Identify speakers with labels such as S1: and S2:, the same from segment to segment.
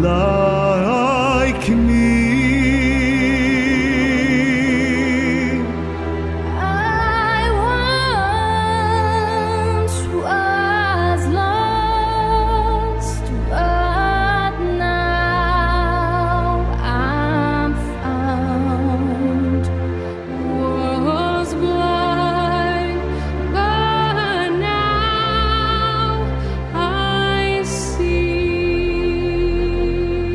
S1: like me.
S2: I once was lost, but now I'm found. Was blind, but now I see.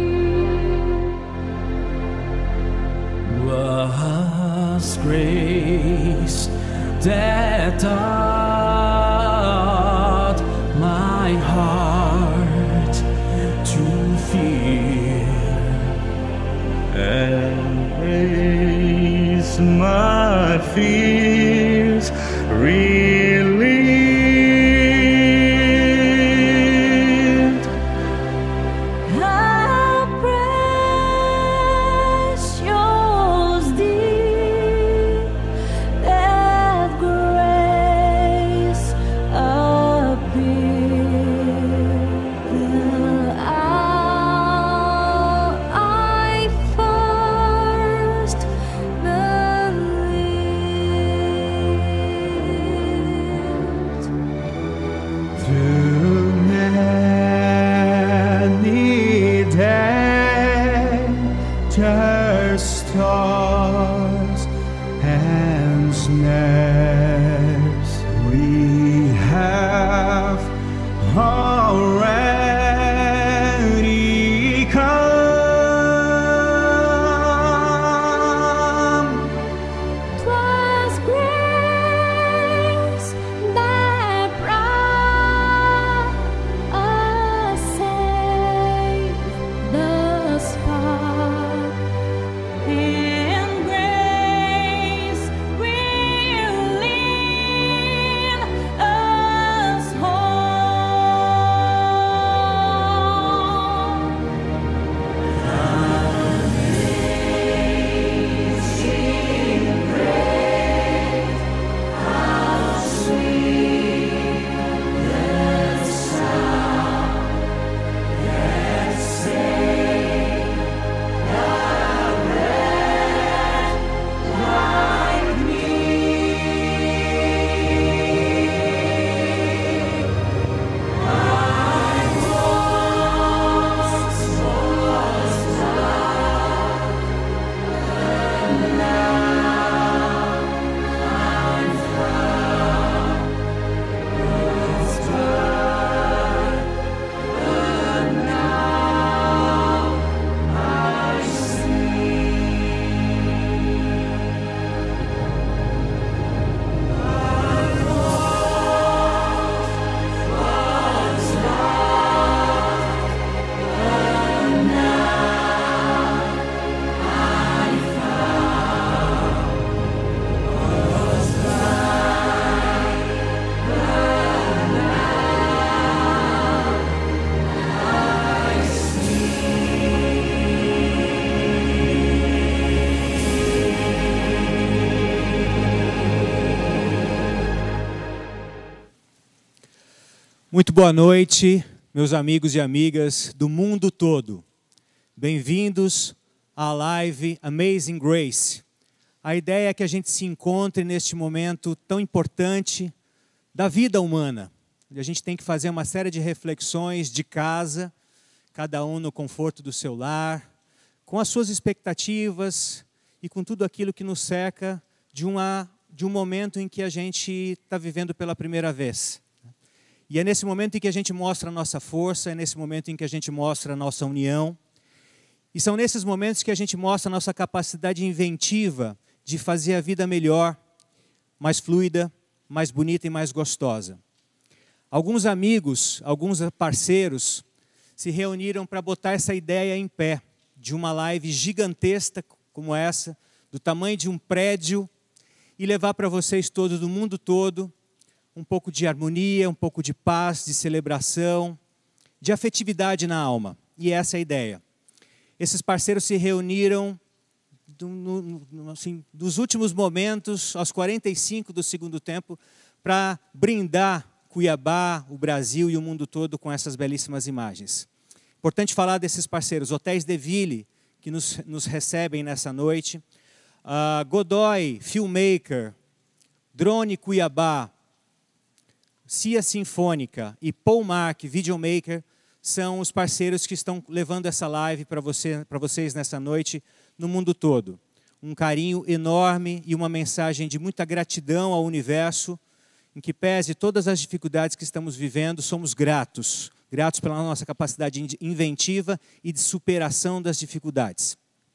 S1: Was grace that taught my heart to fear, and my fears relieved.
S2: How precious deep that grace appeared the hour I first believed.
S1: Through many dangers, stars, and snares, we have already come.
S2: 'Twas grace that brought us safe thus far, and grace will lead us home. Amazing grace, how sweet the sound that saved a wretch like me. I once was lost, but now I'm found. Was blind, but now I see. I once was lost, but now I'm found. Was blind, but now I
S3: Muito boa noite, meus amigos e amigas do mundo todo. Bem-vindos à live Amazing Grace. A ideia é que a gente se encontre neste momento tão importante da vida humana, onde a gente tem que fazer uma série de reflexões de casa, cada um no conforto do seu lar, com as suas expectativas e com tudo aquilo que nos cerca de um momento em que a gente está vivendo pela primeira vez. E é nesse momento em que a gente mostra a nossa força, é nesse momento em que a gente mostra a nossa união. E são nesses momentos que a gente mostra a nossa capacidade inventiva de fazer a vida melhor, mais fluida, mais bonita e mais gostosa. Alguns amigos, alguns parceiros se reuniram para botar essa ideia em pé, de uma live gigantesca como essa, do tamanho de um prédio, e levar para vocês todos do mundo todo um pouco de harmonia, um pouco de paz, de celebração, de afetividade na alma. E essa é a ideia. Esses parceiros se reuniram assim, nos últimos momentos, aos 45 do segundo tempo, para brindar Cuiabá, o Brasil e o mundo todo com essas belíssimas imagens. Importante falar desses parceiros, Hotéis de Ville, que nos recebem nessa noite, Godoy, Filmmaker, Drone Cuiabá, Cia Sinfônica e Paul Mark, Videomaker, são os parceiros que estão levando essa live para vocês nessa noite no mundo todo. Um carinho enorme e uma mensagem de muita gratidão ao universo, em que pese todas as dificuldades que estamos vivendo, somos gratos. Gratos pela nossa capacidade inventiva e de superação das dificuldades.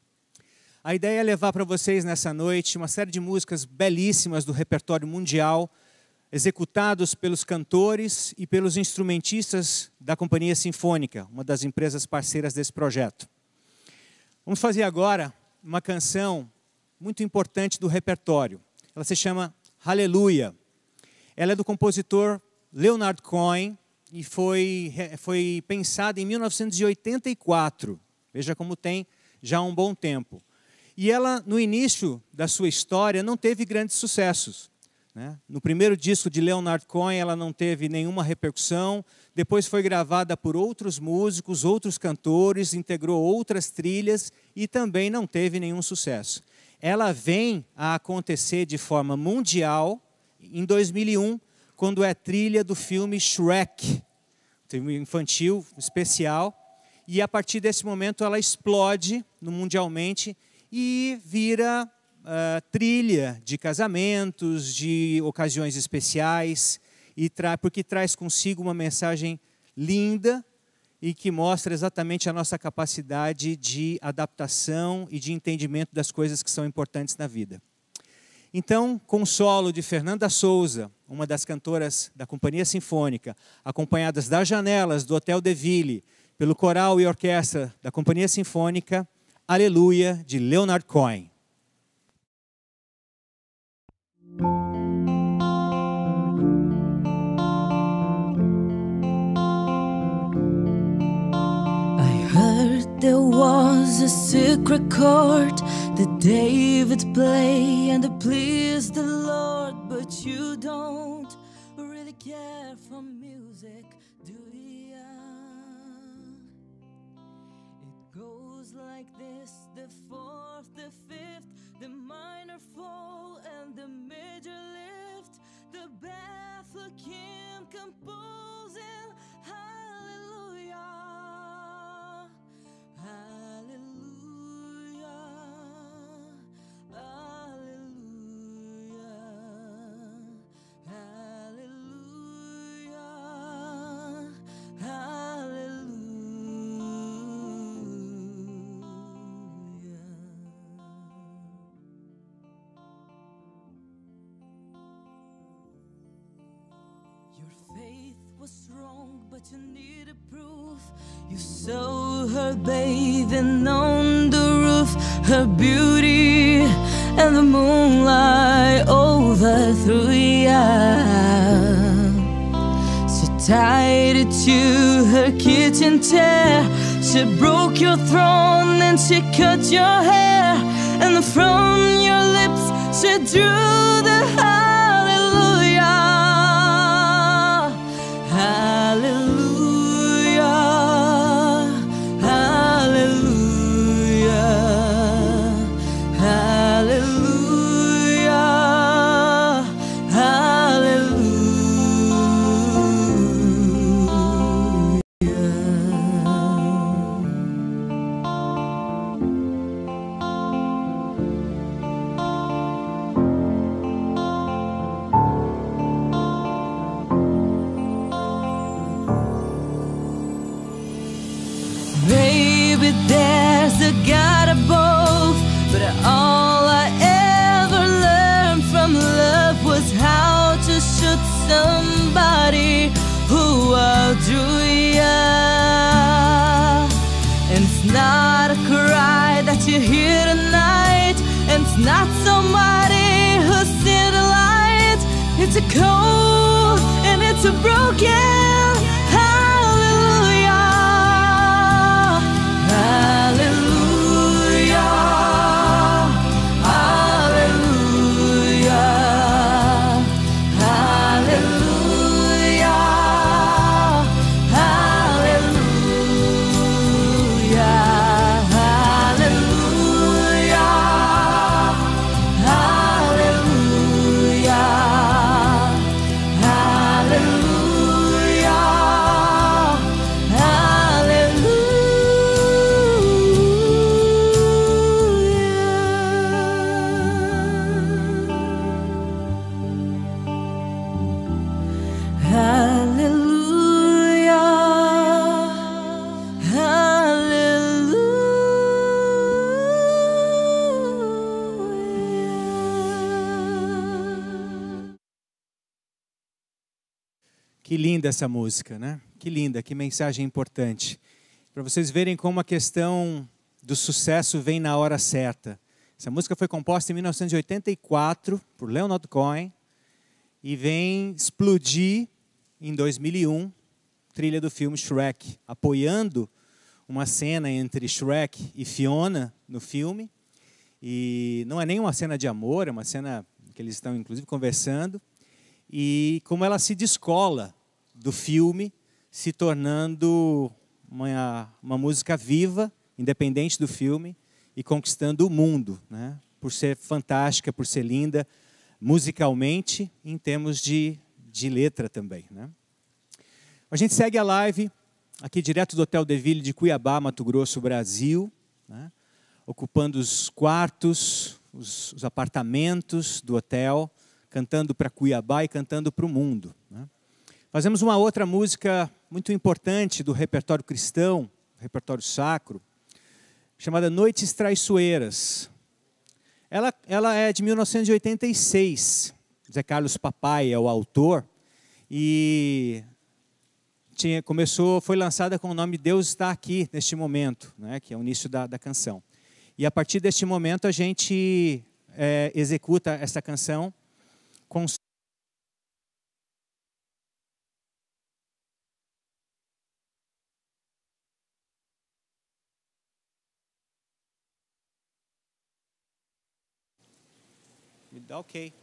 S3: A ideia é levar para vocês nessa noite uma série de músicas belíssimas do repertório mundial, executados pelos cantores e pelos instrumentistas da Companhia Sinfônica, uma das empresas parceiras desse projeto. Vamos fazer agora uma canção muito importante do repertório. Ela se chama Hallelujah. Ela é do compositor Leonard Cohen e foi pensada em 1984. Veja como tem já um bom tempo. E ela, no início da sua história, não teve grandes sucessos, né? No primeiro disco de Leonard Cohen, ela não teve nenhuma repercussão. Depois foi gravada por outros músicos, outros cantores, integrou outras trilhas e também não teve nenhum sucesso. Ela vem a acontecer de forma mundial em 2001, quando é trilha do filme Shrek, filme infantil especial. E a partir desse momento ela explode mundialmente e vira trilha de casamentos, de ocasiões especiais, porque traz consigo uma mensagem linda e que mostra exatamente a nossa capacidade de adaptação e de entendimento das coisas que são importantes na vida. Então, com o solo de Fernanda Souza, uma das cantoras da Companhia Sinfônica, acompanhadas das janelas do Hotel de Ville, pelo coral e orquestra da Companhia Sinfônica, Aleluia, de Leonard Cohen.
S2: There was a secret chord that David played and it pleased the Lord, but you don't really care for music, do ya? It goes like this: the fourth, the fifth, the minor fall and the major lift, the Bethlehem composing hallelujah. Hallelujah, hallelujah, hallelujah, hallelujah. Your faith was strong, but you needed proof. You saw her bathing on the roof, her beauty and the moonlight overthrew ya. She tied it to her kitchen chair, she broke your throne and she cut your hair, and from your lips she drew the hallelujah. Hallelujah. God above, but all I ever learned from love was how to shoot somebody who outdrew ya. And it's not a cry that you hear tonight, and it's not somebody who's seen the light. It's a cold and it's a broken hallelujah. Hallelujah. Hallelujah.
S3: Que linda essa música, né? Que linda, que mensagem importante. Para vocês verem como a questão do sucesso vem na hora certa. Essa música foi composta em 1984 por Leonard Cohen e vem explodir em 2001, trilha do filme Shrek, apoiando uma cena entre Shrek e Fiona no filme. E não é nem uma cena de amor, é uma cena que eles estão inclusive conversando. E como ela se descola do filme, se tornando uma música viva, independente do filme, e conquistando o mundo, né? Por ser fantástica, por ser linda, musicalmente, em termos de letra também, né? A gente segue a live aqui direto do Hotel De Ville de Cuiabá, Mato Grosso, Brasil, né? Ocupando os quartos, os apartamentos do hotel, cantando para Cuiabá e cantando para o mundo, né? Fazemos uma outra música muito importante do repertório cristão, repertório sacro, chamada Noites Traiçoeiras. Ela é de 1986. Zé Carlos Papai é o autor e foi lançada com o nome Deus Está Aqui neste momento, né, que é o início da canção. E a partir deste momento a gente executa essa canção com me dá ok.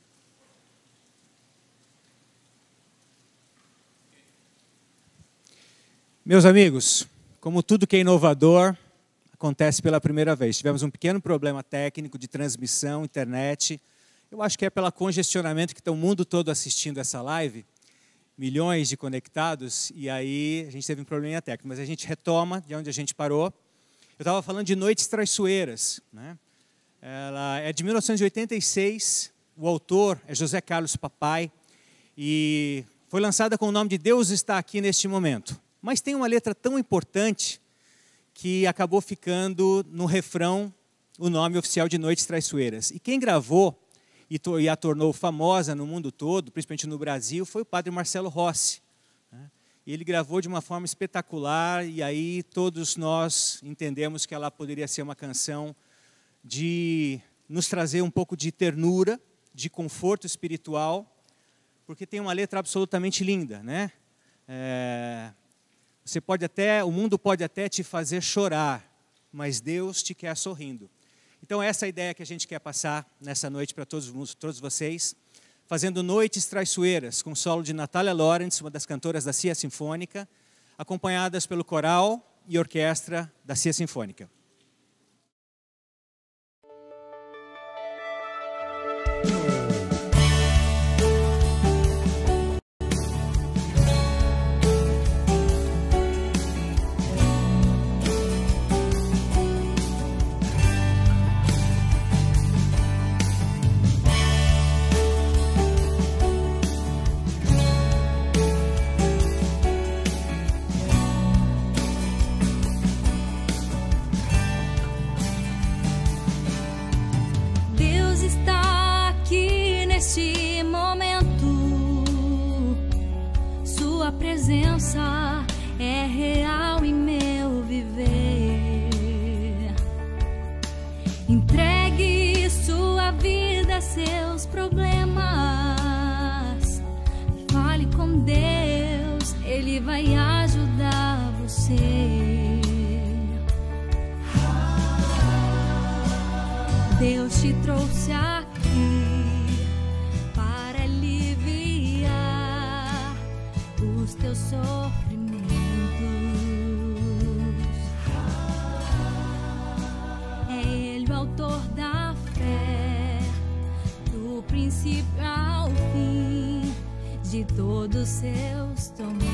S3: Meus amigos, como tudo que é inovador, acontece pela primeira vez. Tivemos um pequeno problema técnico de transmissão, internet. Eu acho que é pelo congestionamento que está o mundo todo assistindo essa live. Milhões de conectados, e aí a gente teve um probleminha técnico. Mas a gente retoma de onde a gente parou. Eu estava falando de Noites Traiçoeiras, né? Ela é de 1986, o autor é José Carlos Papai, e foi lançada com o nome de Deus Está Aqui neste momento. Mas tem uma letra tão importante que acabou ficando no refrão o nome oficial de Noites Traiçoeiras. E quem gravou e a tornou famosa no mundo todo, principalmente no Brasil, foi o padre Marcelo Rossi, né? E ele gravou de uma forma espetacular, e aí todos nós entendemos que ela poderia ser uma canção de nos trazer um pouco de ternura, de conforto espiritual, porque tem uma letra absolutamente linda, né? O mundo pode até te fazer chorar, mas Deus te quer sorrindo. Então essa é a ideia que a gente quer passar nessa noite para todos vocês, fazendo Noites Traiçoeiras, com solo de Natália Lawrence, uma das cantoras da Cia Sinfônica, acompanhadas pelo coral e orquestra da Cia Sinfônica.
S2: Presença é real em meu viver. Entregue sua vida, seus problemas. Fale com Deus, Ele vai ajudar você. Deus te trouxe aqui para aliviar os teus sofrimentos. É Ele o autor da fé, do princípio ao fim, de todos os seus tormentos.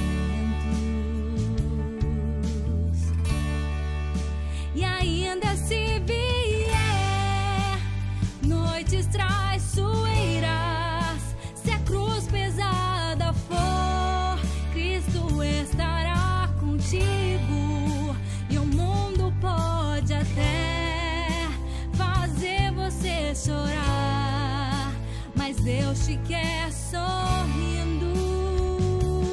S2: E ainda se vier noites traiçoeiras, se a cruz pesada for, Cristo estará contigo. E o mundo pode até fazer você chorar, mas Deus te quer sorrindo.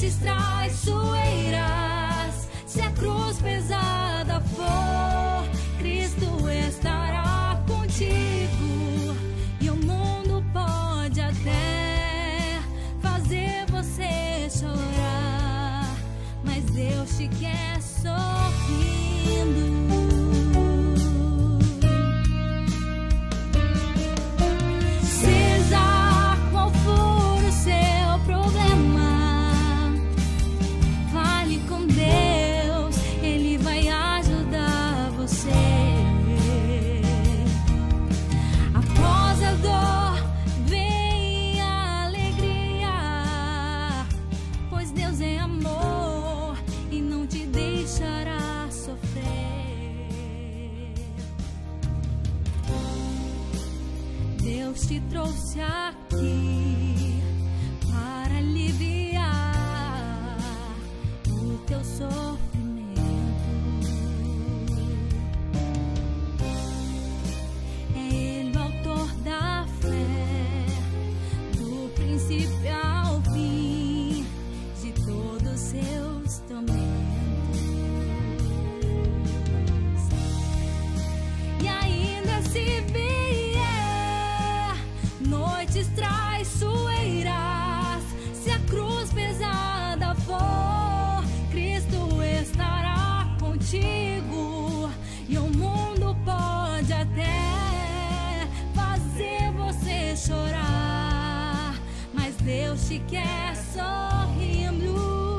S2: noites traiçoeiras, se a cruz pesada for, Cristo estará contigo. E o mundo pode até fazer você chorar, mas Deus te quer sorrindo. Seja qual for o seu problema, fale com Deus, Ele vai ajudar você. Após a dor vem a alegria, pois Deus é amor e não te deixará sofrer. Deus te trouxe aqui para aliviar o teu sofrimento. É Ele o autor da fé, do princípio ao fim, de todos os seus tormentos. E ainda se vier noites traiçoeiras, se a cruz pesada for, Cristo estará contigo. E o mundo pode até fazer você chorar, mas Deus te quer sorrindo.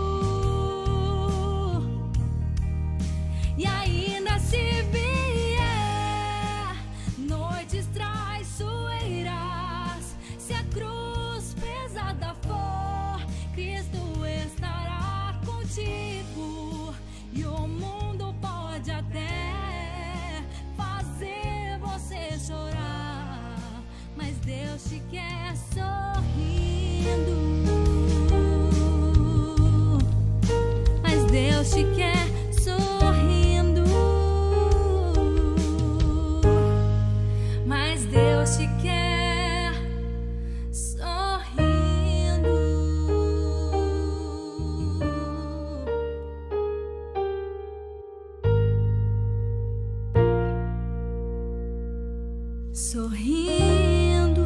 S2: E ainda se vier noites traiçoeiras, se a cruz pesada for, Cristo estará contigo. E o mundo pode até fazer você chorar, mas Deus te quer sorrindo. Mas Deus te quer sorrindo. Mas Deus te quer sorrindo. Sorrindo.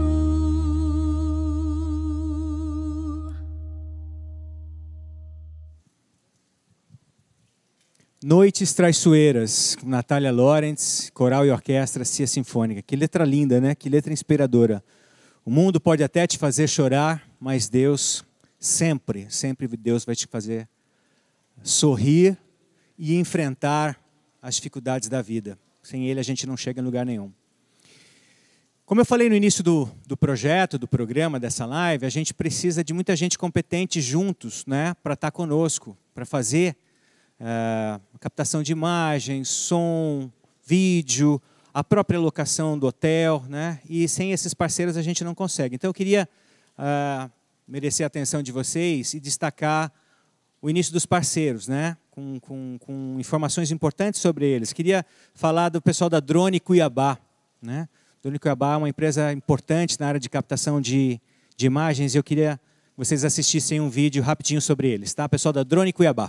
S3: Noites Traiçoeiras, com Natália Lawrence, coral e orquestra Cia Sinfônica. Que letra linda, né? Que letra inspiradora. O mundo pode até te fazer chorar, mas Deus sempre, sempre Deus vai te fazer sorrir e enfrentar as dificuldades da vida. Sem Ele a gente não chega em lugar nenhum. Como eu falei no início do projeto, do programa, dessa live, a gente precisa de muita gente competente juntos, né, para estar conosco, para fazer captação de imagens, som, vídeo, a própria locação do hotel, né, e sem esses parceiros a gente não consegue. Então eu queria merecer a atenção de vocês e destacar o início dos parceiros, né, com informações importantes sobre eles. Queria falar do pessoal da Drone Cuiabá, né? Drone Cuiabá é uma empresa importante na área de captação de imagens e eu queria que vocês assistissem um vídeo rapidinho sobre eles, tá? Pessoal da Drone Cuiabá.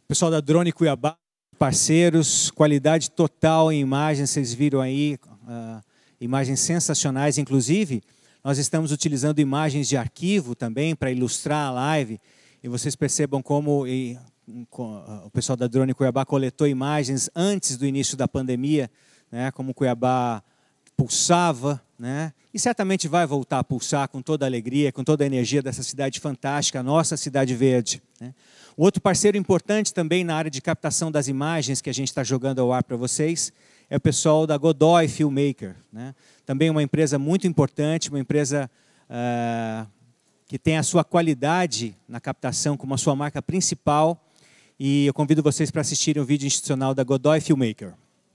S3: Pessoal da Drone Cuiabá, parceiros, qualidade total em imagens, vocês viram aí, imagens sensacionais. Inclusive, nós estamos utilizando imagens de arquivo também para ilustrar a live, e vocês percebam como o pessoal da Drone Cuiabá coletou imagens antes do início da pandemia, né, como Cuiabá pulsava, né, e certamente vai voltar a pulsar com toda a alegria, com toda a energia dessa cidade fantástica, a nossa cidade verde, né. Um outro parceiro importante também na área de captação das imagens que a gente está jogando ao ar para vocês é o pessoal da Godoy Filmmaker, né? Também uma empresa muito importante, uma empresa que tem a sua qualidade na captação como a sua marca principal. E eu convido vocês para assistirem o vídeo institucional da Godoy Filmmaker.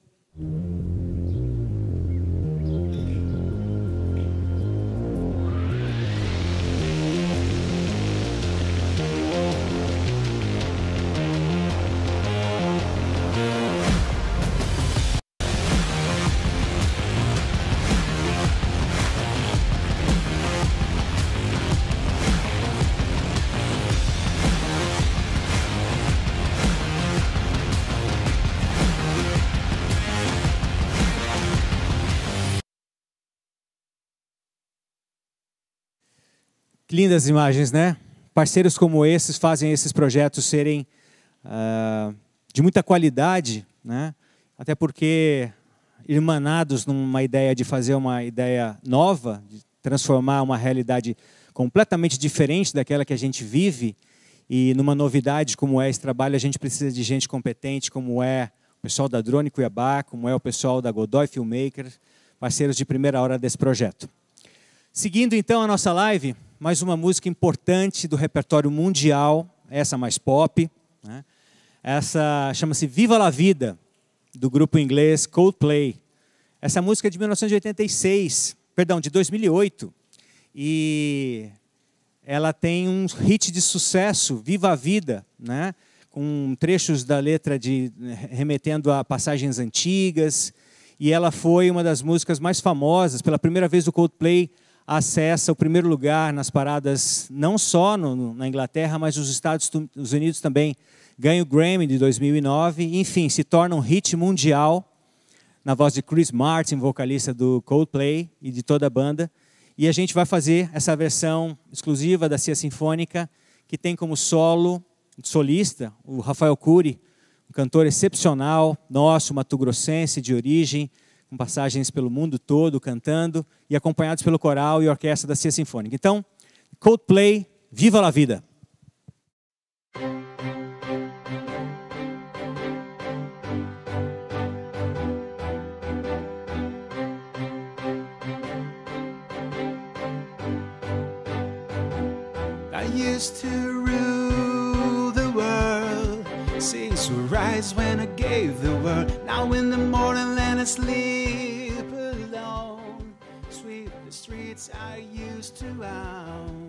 S3: Lindas imagens, né? Parceiros como esses fazem esses projetos serem de muita qualidade, né? Até porque irmanados numa ideia de fazer uma ideia nova, de transformar uma realidade completamente diferente daquela que a gente vive, e numa novidade como é esse trabalho, a gente precisa de gente competente, como é o pessoal da Drone Cuiabá, como é o pessoal da Godoy Filmmaker, parceiros de primeira hora desse projeto. Seguindo então a nossa live, mais uma música importante do repertório mundial, essa mais pop, né? Essa chama-se Viva la Vida, do grupo inglês Coldplay. Essa música é de 1986, perdão, de 2008, e ela tem um hit de sucesso, Viva a Vida, né? Com trechos da letra remetendo a passagens antigas, e ela foi uma das músicas mais famosas. Pela primeira vez o Coldplay acessa o primeiro lugar nas paradas, não só na Inglaterra, mas nos Estados Unidos também. Ganha o Grammy de 2009, enfim, se torna um hit mundial, na voz de Chris Martin, vocalista do Coldplay e de toda a banda. E a gente vai fazer essa versão exclusiva da Cia Sinfônica, que tem como solista, o Rafael Cury, um cantor excepcional, nosso, mato-grossense de origem, com passagens pelo mundo todo, cantando, e acompanhados pelo coral e orquestra da Cia Sinfônica. Então, Coldplay, Viva la Vida!
S1: I used to rule the world since we rise when I gave the word. Now in the morning let us sleep alone. Sweep the streets I used to own.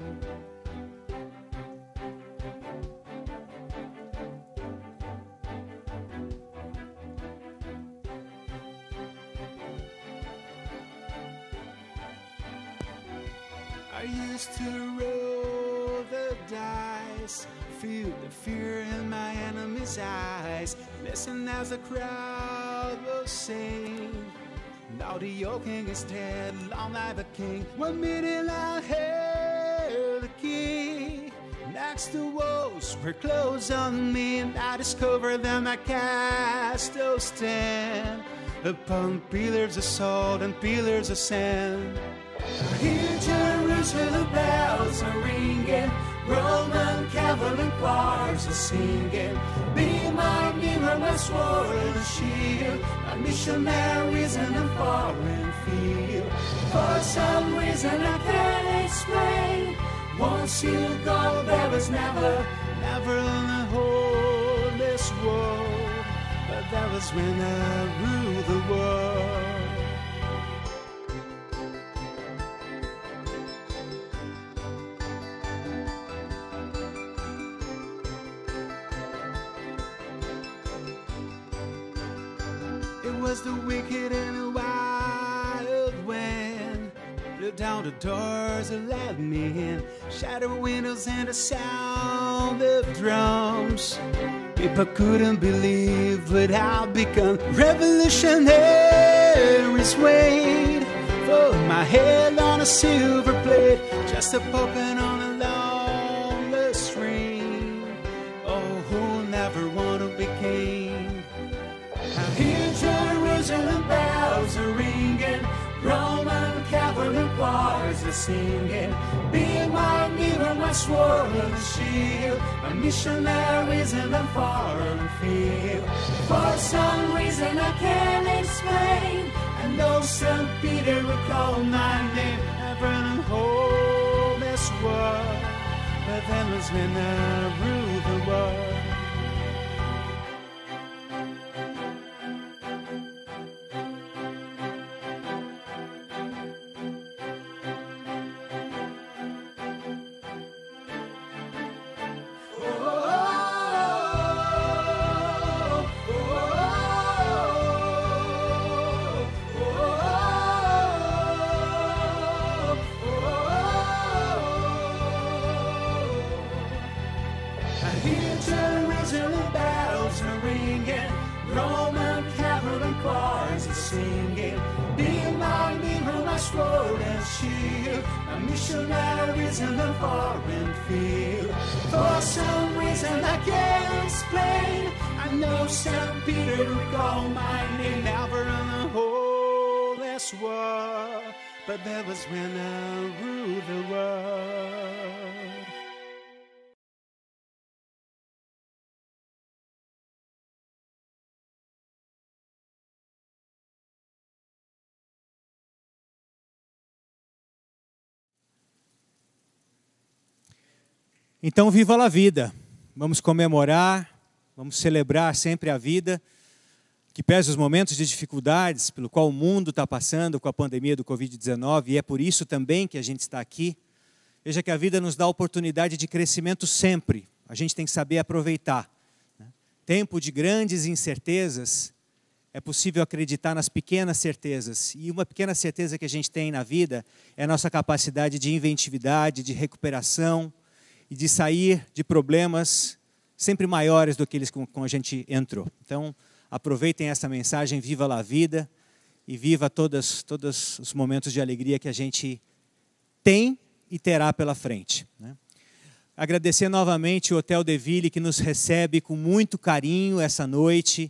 S1: I used to roll the dice, feel the fear in my enemy's eyes. Listen as the crowd will sing. Now the old king is dead, long live the king. 1 minute I held the key. Next the walls were closed on me, and I discovered that my castle stand upon pillars of salt and pillars of sand. Here Jerusalem bells are ringing, Roman cavalry choirs are singing. Be my mirror, my sword and shield, my missionaries in a foreign field. For some reason I can't explain, once you go there was never in the whole this world. But that was when I ruled the world. It was the wicked and the wild wind, blew down the doors and let me in, shattered windows and the sound of drums. People couldn't believe what I'd become. Revolutionaries wait for my head on a silver plate, just a puppet on a lawless string. Oh, who'll never want to be king? I hear Jerusalem bells are ringing, Roman cavalry choirs are singing. Be my mirror, my sword and shield, my missionaries in a foreign field. For some reason I can't explain, I know St. Peter will call my name. Heaven and hold this world, but then was when I ruled the world. Missionaries in a foreign field. For some reason I can't explain, I know St. Peter will call my name. Never in the whole this world, but that was when I ruled the world.
S3: Então, viva a vida! Vamos comemorar, vamos celebrar sempre a vida, que pese os momentos de dificuldades pelo qual o mundo está passando com a pandemia do Covid-19, e é por isso também que a gente está aqui. Veja que a vida nos dá a oportunidade de crescimento sempre, a gente tem que saber aproveitar. Tempo de grandes incertezas, é possível acreditar nas pequenas certezas, e uma pequena certeza que a gente tem na vida é a nossa capacidade de inventividade, de recuperação, e de sair de problemas sempre maiores do que eles com a gente entrou. Então, aproveitem essa mensagem, viva a vida e viva todos os momentos de alegria que a gente tem e terá pela frente. Agradecer novamente o Hotel de Ville, que nos recebe com muito carinho essa noite,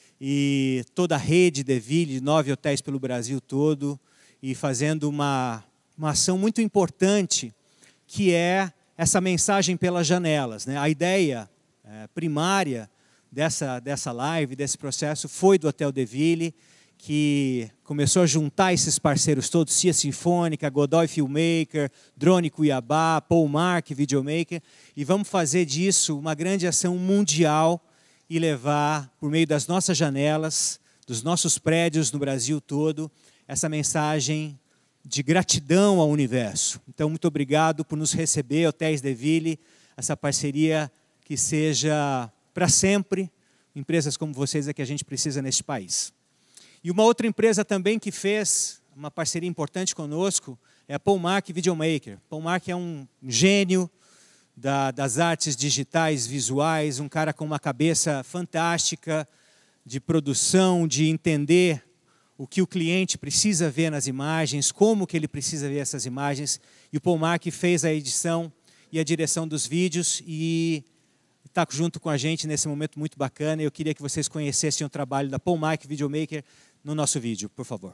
S3: e toda a rede de Ville, de 9 hotéis pelo Brasil todo, e fazendo uma ação muito importante, que é essa mensagem pelas janelas. A ideia primária dessa live, desse processo, foi do Hotel de Ville, que começou a juntar esses parceiros todos, Cia Sinfônica, Godoy Filmmaker, Drone Cuiabá, Paul Mark, Videomaker, e vamos fazer disso uma grande ação mundial e levar, por meio das nossas janelas, dos nossos prédios no Brasil todo, essa mensagem de gratidão ao universo. Então, muito obrigado por nos receber, Hotéis de Ville, essa parceria que seja para sempre. Empresas como vocês é que a gente precisa neste país. E uma outra empresa também que fez uma parceria importante conosco é a Paul Mark Videomaker. Paul Mark é um gênio das artes digitais, visuais, um cara com uma cabeça fantástica de produção, de entender o que o cliente precisa ver nas imagens, como que ele precisa ver essas imagens. E o Paul Mark fez a edição e a direção dos vídeos e está junto com a gente nesse momento muito bacana. Eu queria que vocês conhecessem o trabalho da Paul Mark Videomaker no nosso vídeo, por favor.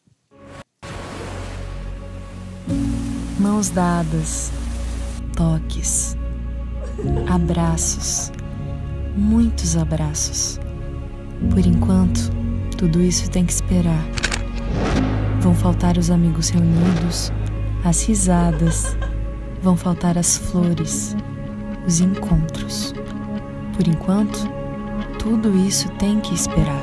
S4: Mãos dadas, toques, abraços, muitos abraços. Por enquanto, tudo isso tem que esperar. Vão faltar os amigos reunidos, as risadas, vão faltar as flores, os encontros. Por enquanto, tudo isso tem que esperar.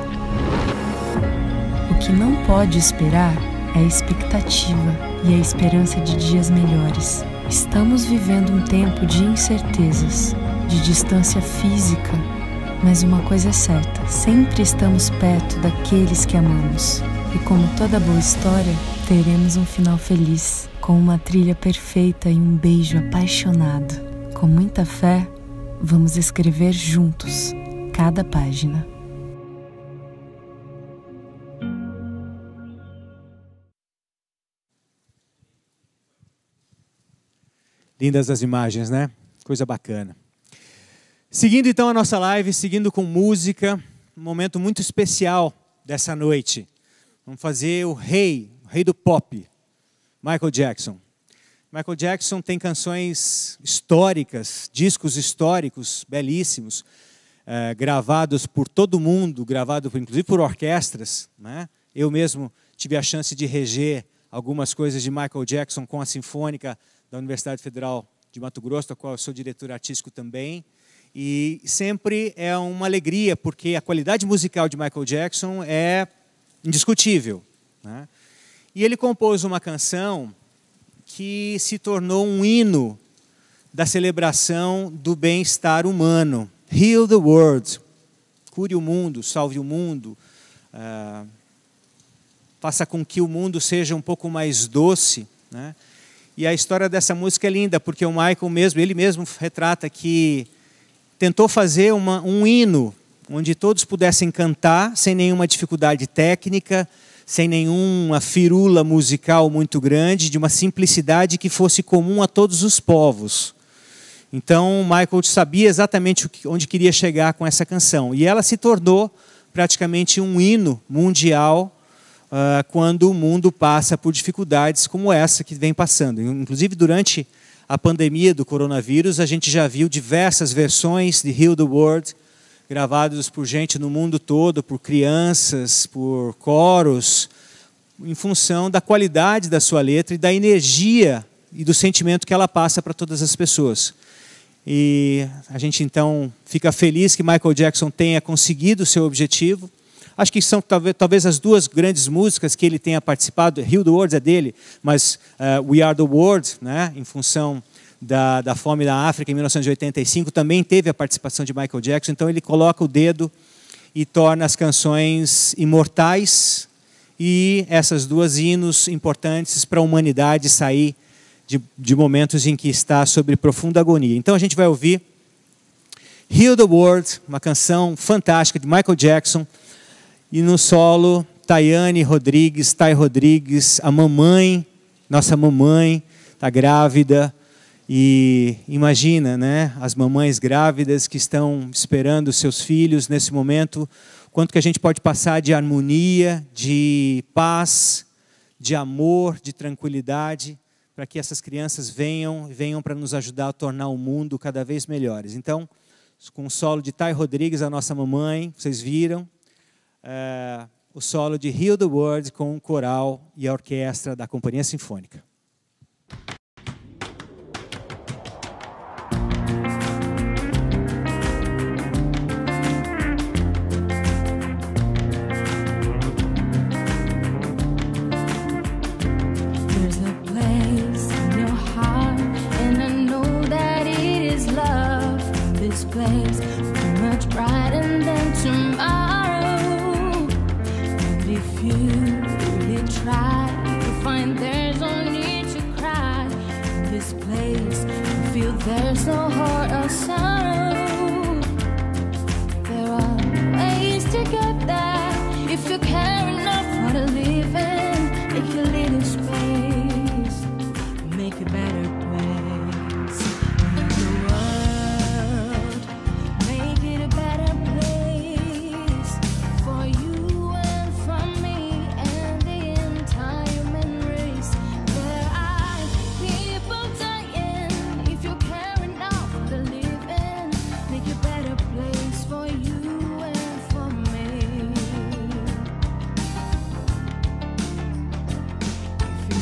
S4: O que não pode esperar é a expectativa e a esperança de dias melhores. Estamos vivendo um tempo de incertezas, de distância física, mas uma coisa é certa, sempre estamos perto daqueles que amamos. E como toda boa história, teremos um final feliz, com uma trilha perfeita e um beijo apaixonado. Com muita fé, vamos escrever juntos cada página.
S3: Lindas as imagens, né? Coisa bacana. Seguindo então a nossa live, seguindo com música, um momento muito especial dessa noite. Vamos fazer o rei do pop, Michael Jackson. Michael Jackson tem canções históricas, discos históricos, belíssimos, gravados por todo mundo, inclusive por orquestras, né? Eu mesmo tive a chance de reger algumas coisas de Michael Jackson com a Sinfônica da Universidade Federal de Mato Grosso, da qual eu sou diretor artístico também. E sempre é uma alegria, porque a qualidade musical de Michael Jackson é indiscutível, né? E ele compôs uma canção que se tornou um hino da celebração do bem-estar humano. Heal the world. Cure o mundo, salve o mundo. Faça com que o mundo seja um pouco mais doce, né? E a história dessa música é linda, porque o Michael mesmo, ele mesmo retrata que tentou fazer um hino onde todos pudessem cantar sem nenhuma dificuldade técnica, sem nenhuma firula musical muito grande, de uma simplicidade que fosse comum a todos os povos. Então, Michael sabia exatamente onde queria chegar com essa canção. E ela se tornou praticamente um hino mundial quando o mundo passa por dificuldades como essa que vem passando. Inclusive, durante a pandemia do coronavírus, a gente já viu diversas versões de Heal the World, gravadas por gente no mundo todo, por crianças, por coros, em função da qualidade da sua letra e da energia e do sentimento que ela passa para todas as pessoas. E a gente então fica feliz que Michael Jackson tenha conseguido o seu objetivo. Acho que são talvez as duas grandes músicas que ele tenha participado. Heal the World é dele, mas We Are the World, né, em função da fome da África em 1985, também teve a participação de Michael Jackson. Então ele coloca o dedo e torna as canções imortais e essas duas hinos importantes para a humanidade sair de momentos em que está sob profunda agonia. Então a gente vai ouvir Heal the World, uma canção fantástica de Michael Jackson, e no solo Tay Rodrigues, a mamãe, nossa mamãe, está grávida. E imagina, né, as mamães grávidas que estão esperando seus filhos nesse momento, quanto que a gente pode passar de harmonia, de paz, de amor, de tranquilidade, para que essas crianças venham para nos ajudar a tornar o mundo cada vez melhores. Então, com o solo de Tay Rodrigues, a nossa mamãe, vocês viram, o solo de Heal the World com o coral e a orquestra da Companhia Sinfônica.
S2: There's no heart or sorrow. There are ways to get there. If you care enough for the living, make a little space, make a better place. The world, make it a better place for you and for me and the entire human race. There are people dying. If you care enough for the living, make a better place for you and for me. If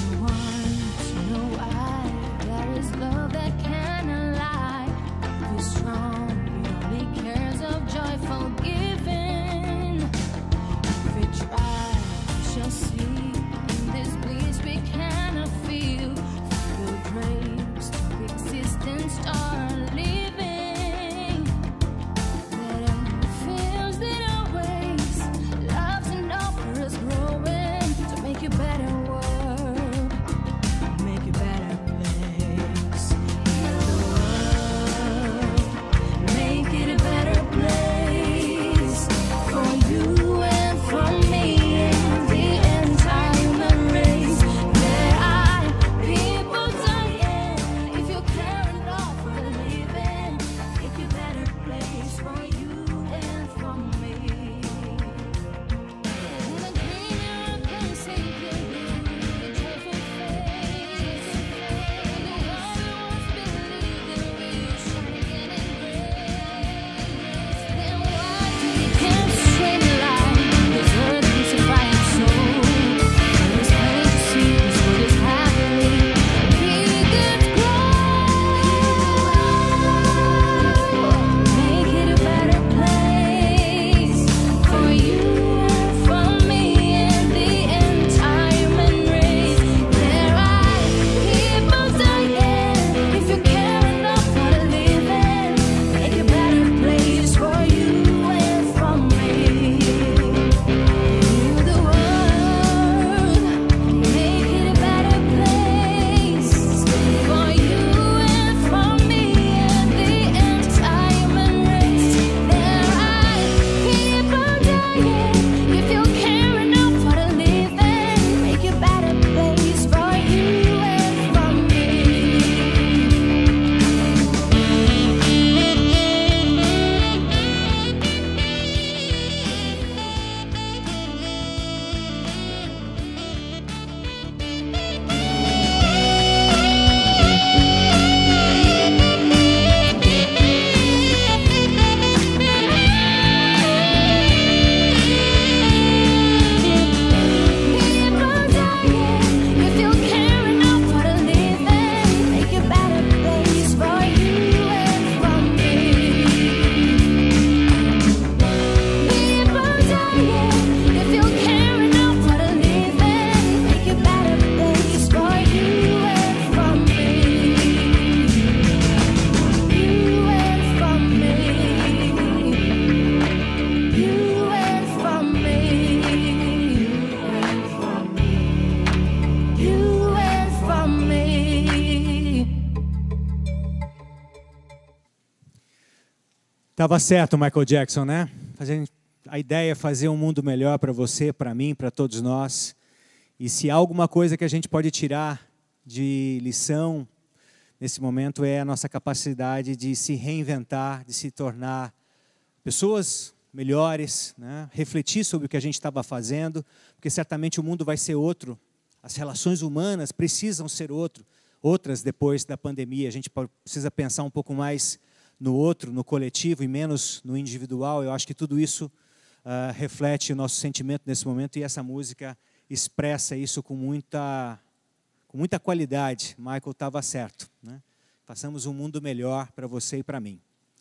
S3: Tava certo, Michael Jackson, né? A ideia é fazer um mundo melhor para você, para mim, para todos nós. E se há alguma coisa que a gente pode tirar de lição nesse momento é a nossa capacidade de se reinventar, de se tornar pessoas melhores, né? Refletir sobre o que a gente estava fazendo, porque certamente o mundo vai ser outro. As relações humanas precisam ser outras depois da pandemia. A gente precisa pensar um pouco mais no outro, no coletivo e menos no individual. Eu acho que tudo isso reflete o nosso sentimento nesse momento e essa música expressa isso com muita qualidade. Michael estava certo, né? Façamos um mundo melhor para você e para mim.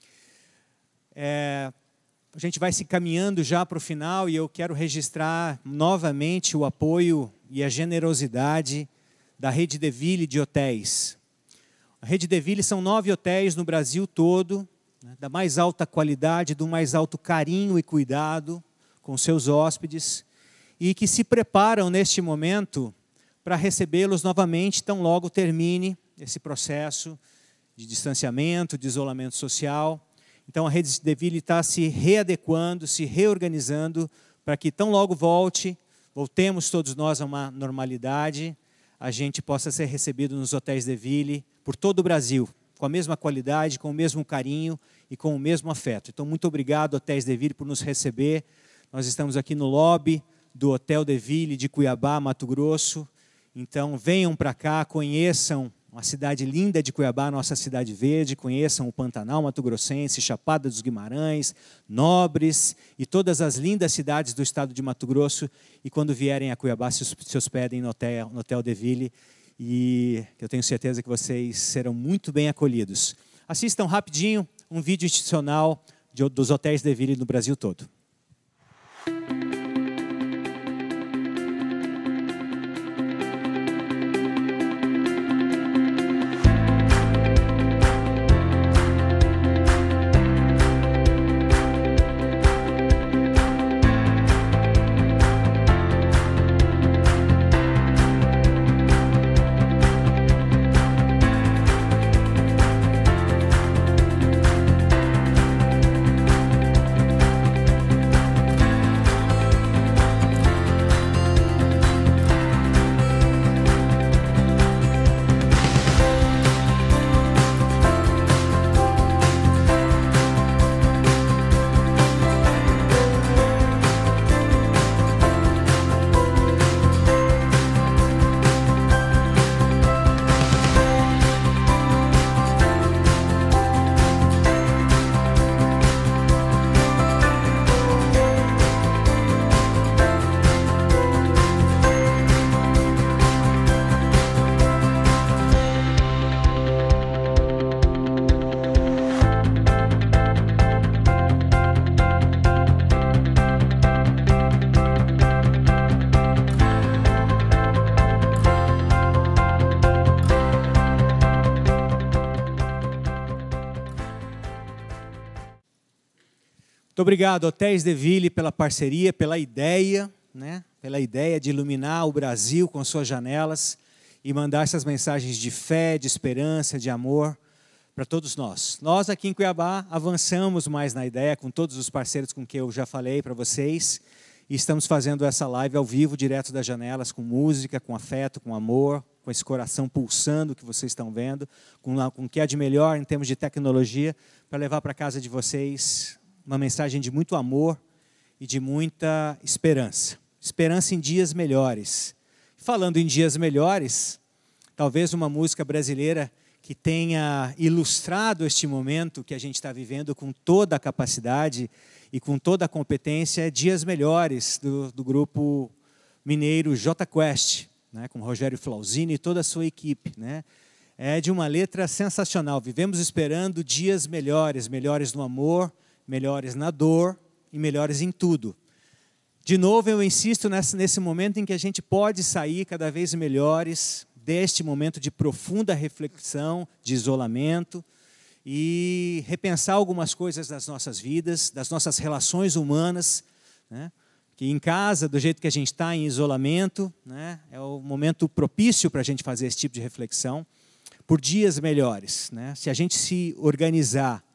S3: A gente vai se caminhando já para o final e eu quero registrar novamente o apoio e a generosidade da Rede Deville de hotéis. A Rede Deville são 9 hotéis no Brasil todo, né, da mais alta qualidade, do mais alto carinho e cuidado com seus hóspedes e que se preparam neste momento para recebê-los novamente, tão logo termine esse processo de distanciamento, de isolamento social. Então a Rede Deville está se readequando, se reorganizando para que tão logo voltemos todos nós a uma normalidade, a gente possa ser recebido nos hotéis Deville por todo o Brasil, com a mesma qualidade, com o mesmo carinho e com o mesmo afeto. Então muito obrigado, Hotéis Deville, por nos receber. Nós estamos aqui no lobby do Hotel Deville de Cuiabá, Mato Grosso. Então venham para cá, conheçam uma cidade linda de Cuiabá, nossa cidade verde, conheçam o Pantanal Mato Grossense, Chapada dos Guimarães, Nobres e todas as lindas cidades do estado de Mato Grosso. E quando vierem a Cuiabá, se hospedem no Hotel Deville e eu tenho certeza que vocês serão muito bem acolhidos. Assistam rapidinho um vídeo institucional dos Hotéis Deville no Brasil todo. Muito obrigado, Hotéis Deville, pela parceria, pela ideia, né? Pela ideia de iluminar o Brasil com suas janelas e mandar essas mensagens de fé, de esperança, de amor para todos nós. Nós aqui em Cuiabá avançamos mais na ideia com todos os parceiros com que eu já falei para vocês e estamos fazendo essa live ao vivo, direto das janelas, com música, com afeto, com amor, com esse coração pulsando que vocês estão vendo, com o que há de melhor em termos de tecnologia, para levar para casa de vocês uma mensagem de muito amor e de muita esperança. Esperança em dias melhores. Falando em dias melhores, talvez uma música brasileira que tenha ilustrado este momento que a gente está vivendo com toda a capacidade e com toda a competência é Dias Melhores, do grupo mineiro J Quest, né, com Rogério Flauzini e toda a sua equipe, né? É de uma letra sensacional. Vivemos esperando dias melhores, melhores no amor, melhores na dor e melhores em tudo. De novo, eu insisto nesse momento em que a gente pode sair cada vez melhores deste momento de profunda reflexão, de isolamento e repensar algumas coisas das nossas vidas, das nossas relações humanas, né? Que em casa, do jeito que a gente está em isolamento, né? É o momento propício para a gente fazer esse tipo de reflexão por dias melhores, né? Se a gente se organizar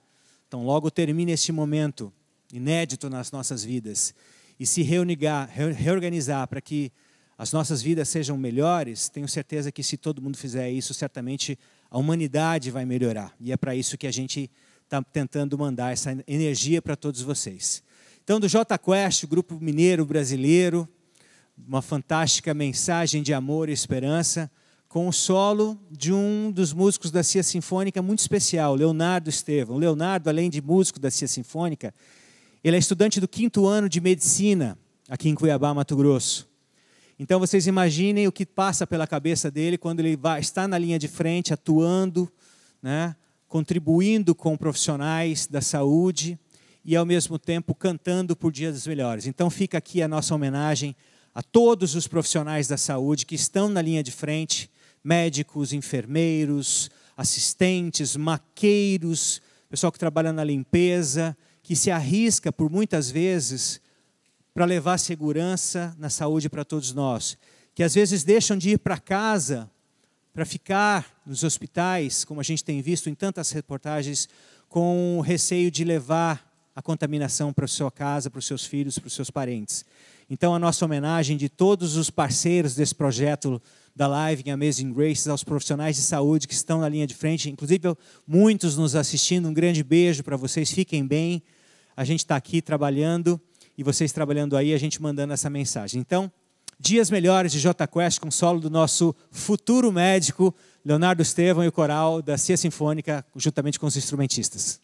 S3: Então, logo termine este momento inédito nas nossas vidas e se reorganizar para que as nossas vidas sejam melhores, tenho certeza que se todo mundo fizer isso, certamente a humanidade vai melhorar. E é para isso que a gente está tentando mandar essa energia para todos vocês. Então, do Jota Quest, o grupo mineiro brasileiro, uma fantástica mensagem de amor e esperança, com o solo de um dos músicos da Cia Sinfônica muito especial, Leonardo Estevão. Leonardo, além de músico da Cia Sinfônica, ele é estudante do 5º ano de medicina aqui em Cuiabá, Mato Grosso. Então vocês imaginem o que passa pela cabeça dele quando ele está na linha de frente, atuando, né, contribuindo com profissionais da saúde e ao mesmo tempo cantando por dias melhores. Então fica aqui a nossa homenagem a todos os profissionais da saúde que estão na linha de frente, médicos, enfermeiros, assistentes, maqueiros, pessoal que trabalha na limpeza, que se arrisca por muitas vezes para levar segurança na saúde para todos nós, que às vezes deixam de ir para casa para ficar nos hospitais, como a gente tem visto em tantas reportagens, com receio de levar a contaminação para a sua casa, para os seus filhos, para os seus parentes. Então, a nossa homenagem de todos os parceiros desse projeto da Live Amazing Grace, aos profissionais de saúde que estão na linha de frente, inclusive muitos nos assistindo, um grande beijo para vocês, fiquem bem. A gente está aqui trabalhando e vocês trabalhando aí, a gente mandando essa mensagem. Então, dias melhores de Jota Quest com solo do nosso futuro médico, Leonardo Estevão, e o coral da Cia Sinfônica, juntamente com os instrumentistas.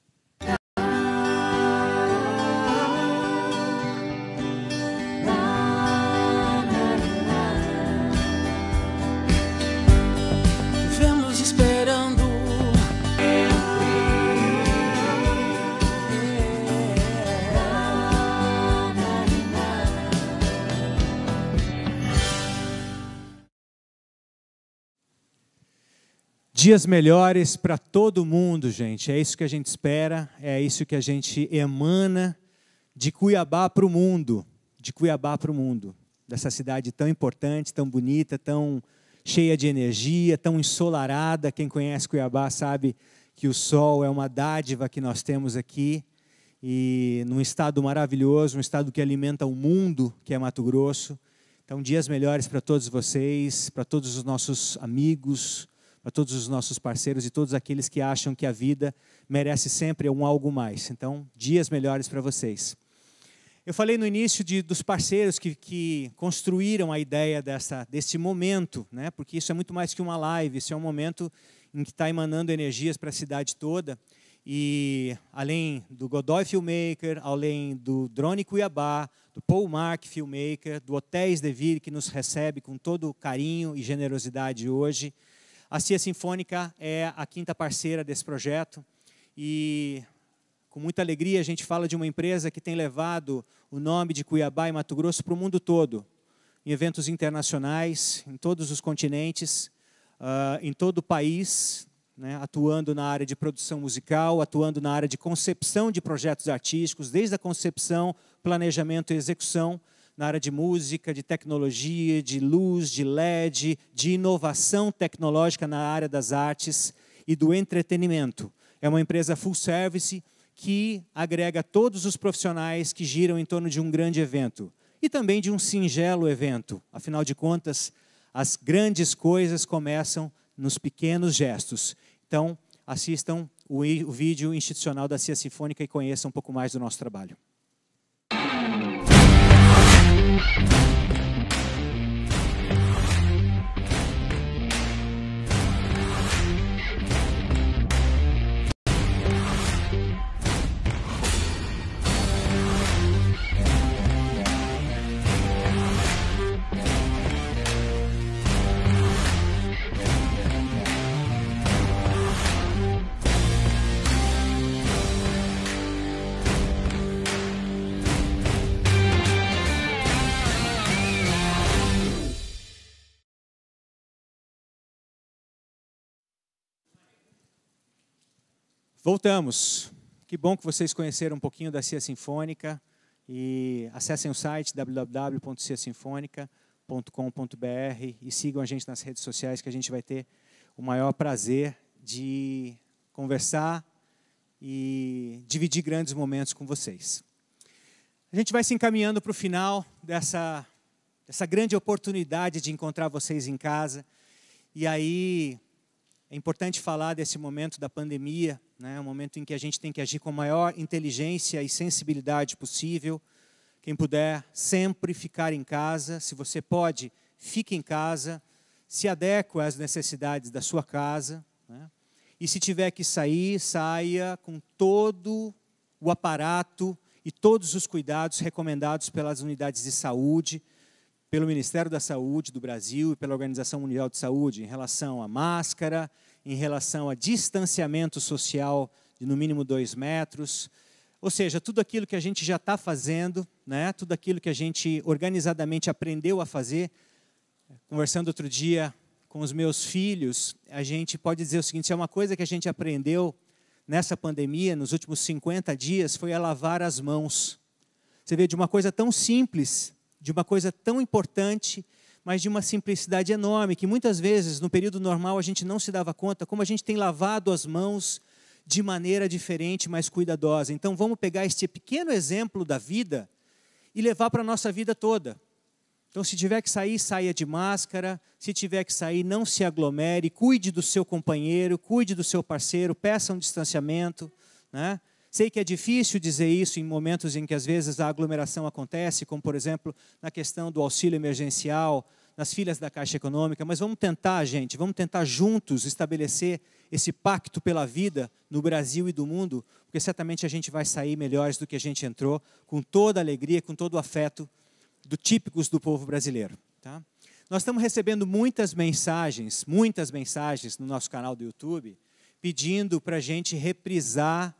S3: Dias melhores para todo mundo, gente. É isso que a gente espera, é isso que a gente emana de Cuiabá para o mundo. De Cuiabá para o mundo. Dessa cidade tão importante, tão bonita, tão cheia de energia, tão ensolarada. Quem conhece Cuiabá sabe que o sol é uma dádiva que nós temos aqui. E num estado maravilhoso, um estado que alimenta o mundo, que é Mato Grosso. Então, dias melhores para todos vocês, para todos os nossos amigos, para todos os nossos parceiros e todos aqueles que acham que a vida merece sempre um algo mais. Então, dias melhores para vocês. Eu falei no início dos parceiros que construíram a ideia desse momento, né? Porque isso é muito mais que uma live, isso é um momento em que está emanando energias para a cidade toda. E além do Godoy Filmmaker, além do Drone Cuiabá, do Paul Mark Filmmaker, do Hotéis de Ville, que nos recebe com todo carinho e generosidade hoje, a Cia Sinfônica é a 5ª parceira desse projeto e, com muita alegria, a gente fala de uma empresa que tem levado o nome de Cuiabá e Mato Grosso para o mundo todo, em eventos internacionais, em todos os continentes, em todo o país, né, atuando na área de produção musical, atuando na área de concepção de projetos artísticos, desde a concepção, planejamento e execução, na área de música, de tecnologia, de luz, de LED, de inovação tecnológica na área das artes e do entretenimento. É uma empresa full service que agrega todos os profissionais que giram em torno de um grande evento e também de um singelo evento. Afinal de contas, as grandes coisas começam nos pequenos gestos. Então, assistam o vídeo institucional da Cia Sinfônica e conheçam um pouco mais do nosso trabalho. Voltamos. Que bom que vocês conheceram um pouquinho da Cia Sinfônica e acessem o site www.ciasinfonica.com.br e sigam a gente nas redes sociais que a gente vai ter o maior prazer de conversar e dividir grandes momentos com vocês. A gente vai se encaminhando para o final dessa grande oportunidade de encontrar vocês em casa. E aí é importante falar desse momento da pandemia, né? Um momento em que a gente tem que agir com a maior inteligência e sensibilidade possível. Quem puder sempre ficar em casa, se você pode, fique em casa, se adeque às necessidades da sua casa, né? E se tiver que sair, saia com todo o aparato e todos os cuidados recomendados pelas unidades de saúde, pelo Ministério da Saúde do Brasil e pela Organização Mundial de Saúde, em relação à máscara, em relação a distanciamento social de no mínimo 2 metros, ou seja, tudo aquilo que a gente já está fazendo, né? Tudo aquilo que a gente organizadamente aprendeu a fazer. Conversando outro dia com os meus filhos, a gente pode dizer o seguinte: se é uma coisa que a gente aprendeu nessa pandemia, nos últimos 50 dias, foi a lavar as mãos. Você vê, de uma coisa tão simples, de uma coisa tão importante, mas de uma simplicidade enorme, que muitas vezes, no período normal, a gente não se dava conta, como a gente tem lavado as mãos de maneira diferente, mais cuidadosa. Então, vamos pegar este pequeno exemplo da vida e levar para a nossa vida toda. Então, se tiver que sair, saia de máscara. Se tiver que sair, não se aglomere. Cuide do seu companheiro, cuide do seu parceiro, peça um distanciamento, né? Sei que é difícil dizer isso em momentos em que, às vezes, a aglomeração acontece, como, por exemplo, na questão do auxílio emergencial, nas filas da Caixa Econômica, mas vamos tentar, gente, vamos tentar juntos estabelecer esse pacto pela vida no Brasil e do mundo, porque certamente a gente vai sair melhores do que a gente entrou, com toda a alegria, com todo o afeto típicos do povo brasileiro. Tá? Nós estamos recebendo muitas mensagens no nosso canal do YouTube, pedindo para a gente reprisar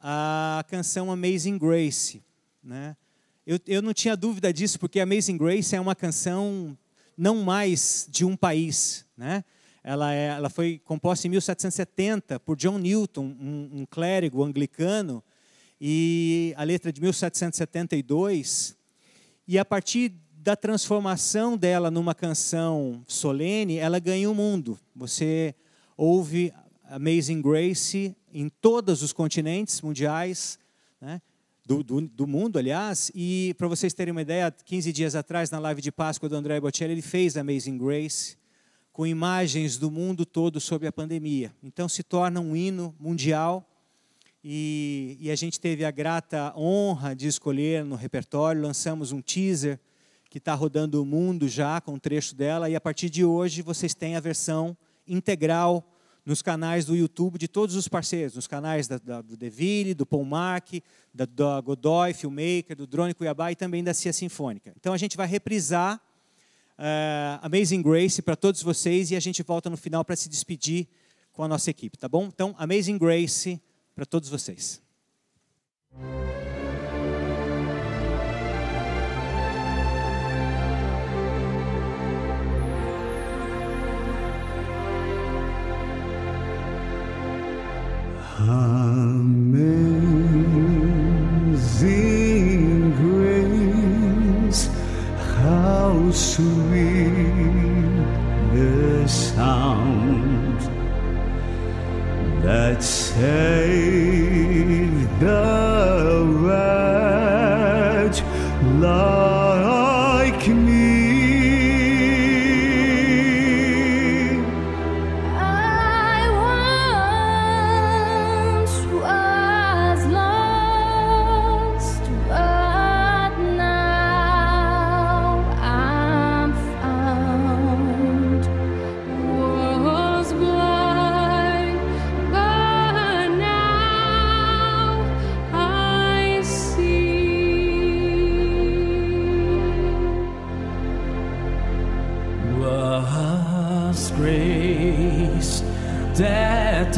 S3: a canção Amazing Grace, né? Eu não tinha dúvida disso, porque Amazing Grace é uma canção não mais de um país, né? Ela foi composta em 1770 por John Newton, um clérigo anglicano, e a letra de 1772, e a partir da transformação dela numa canção solene, ela ganha o mundo. Você ouve Amazing Grace em todos os continentes mundiais, né? do mundo, aliás, e para vocês terem uma ideia, 15 dias atrás, na live de Páscoa do André Bocelli, ele fez Amazing Grace com imagens do mundo todo sobre a pandemia. Então se torna um hino mundial, e a gente teve a grata honra de escolher no repertório. Lançamos um teaser que está rodando o mundo já, com um trecho dela, e a partir de hoje vocês têm a versão integral nos canais do YouTube de todos os parceiros, nos canais do Deville, do Paul Mark, da Godoy, Filmmaker, do Drone Cuiabá e também da Cia Sinfônica. Então a gente vai reprisar Amazing Grace para todos vocês, e a gente volta no final para se despedir com a nossa equipe, tá bom? Então, Amazing Grace para todos vocês.
S1: Amazing grace, how sweet the sound that saved a wretch like me.
S5: Grace that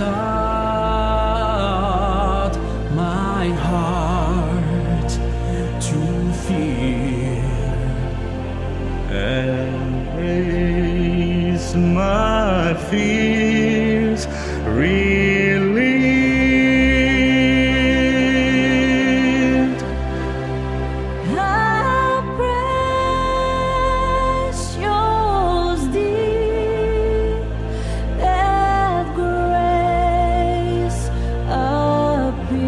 S5: taught my heart to fear, as my fears relieved.
S2: How precious dear that grace appeared.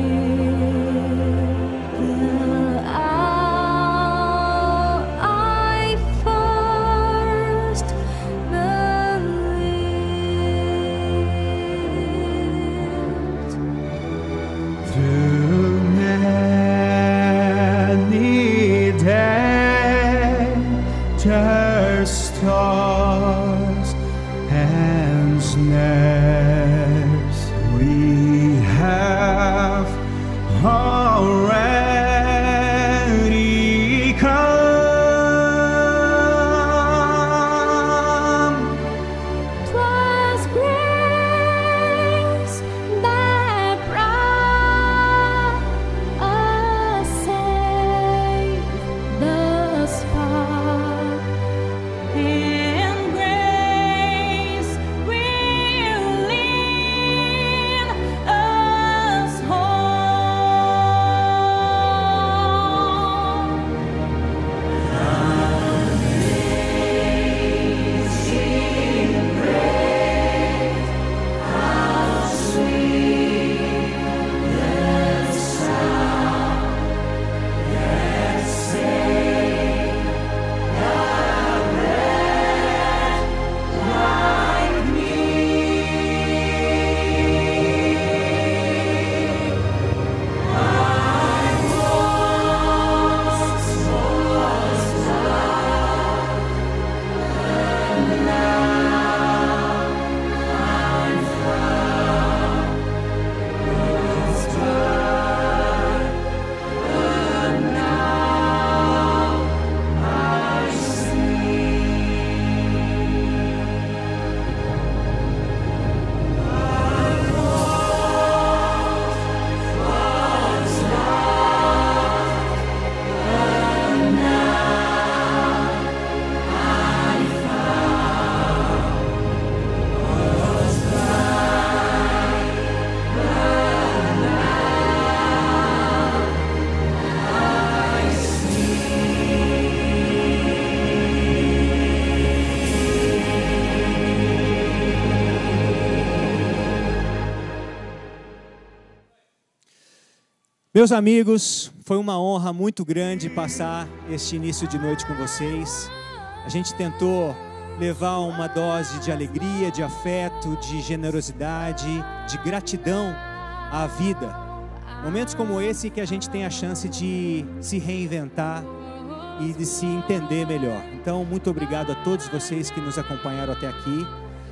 S3: Meus amigos, foi uma honra muito grande passar este início de noite com vocês. A gente tentou levar uma dose de alegria, de afeto, de generosidade, de gratidão à vida. Momentos como esse que a gente tem a chance de se reinventar e de se entender melhor. Então, muito obrigado a todos vocês que nos acompanharam até aqui.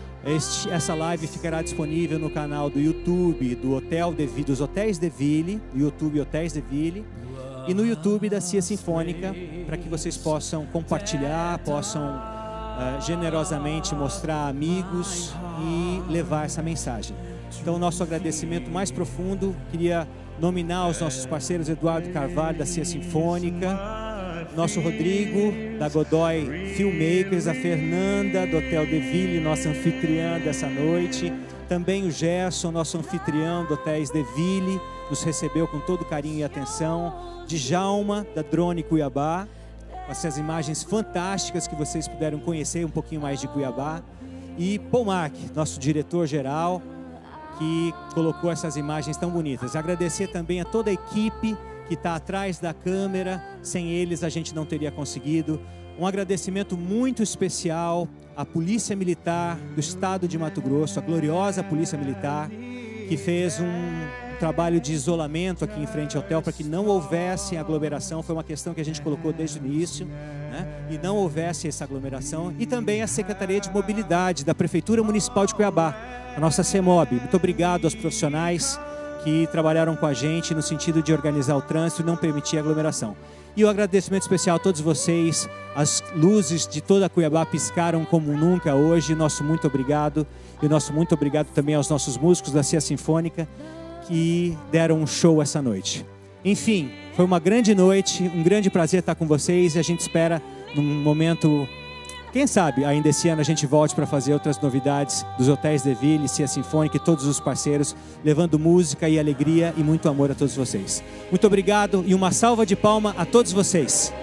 S3: Essa live ficará disponível no canal do YouTube dos Hotéis de Ville, YouTube Hotéis de Ville, e no YouTube da Cia Sinfônica, para que vocês possam compartilhar, possam generosamente mostrar a amigos e levar essa mensagem. Então, nosso agradecimento mais profundo, queria nominar os nossos parceiros Eduardo Carvalho da Cia Sinfônica, nosso Rodrigo da Godoy Filmmakers, a Fernanda do Hotel de Ville, nossa anfitriã dessa noite, também o Gerson, nosso anfitrião do Hotéis de Ville, nos recebeu com todo carinho e atenção, Djalma da Drone Cuiabá, essas imagens fantásticas que vocês puderam conhecer um pouquinho mais de Cuiabá, e Paul Mark, nosso diretor-geral, que colocou essas imagens tão bonitas. Agradecer também a toda a equipe que está atrás da câmera, sem eles a gente não teria conseguido. Um agradecimento muito especial à Polícia Militar do Estado de Mato Grosso, a gloriosa Polícia Militar, que fez um trabalho de isolamento aqui em frente ao hotel para que não houvesse aglomeração. Foi uma questão que a gente colocou desde o início, né? E não houvesse essa aglomeração. E também a Secretaria de Mobilidade da Prefeitura Municipal de Cuiabá, a nossa CEMOB. Muito obrigado aos profissionais que trabalharam com a gente no sentido de organizar o trânsito e não permitir aglomeração. E o agradecimento especial a todos vocês. As luzes de toda Cuiabá piscaram como nunca hoje. Nosso muito obrigado. E nosso muito obrigado também aos nossos músicos da Cia Sinfônica que deram um show essa noite. Enfim, foi uma grande noite, um grande prazer estar com vocês e a gente espera num momento, quem sabe, ainda esse ano a gente volte para fazer outras novidades dos Hotéis de Ville, Cia Sinfônica e todos os parceiros, levando música e alegria e muito amor a todos vocês. Muito obrigado e uma salva de palmas a todos vocês.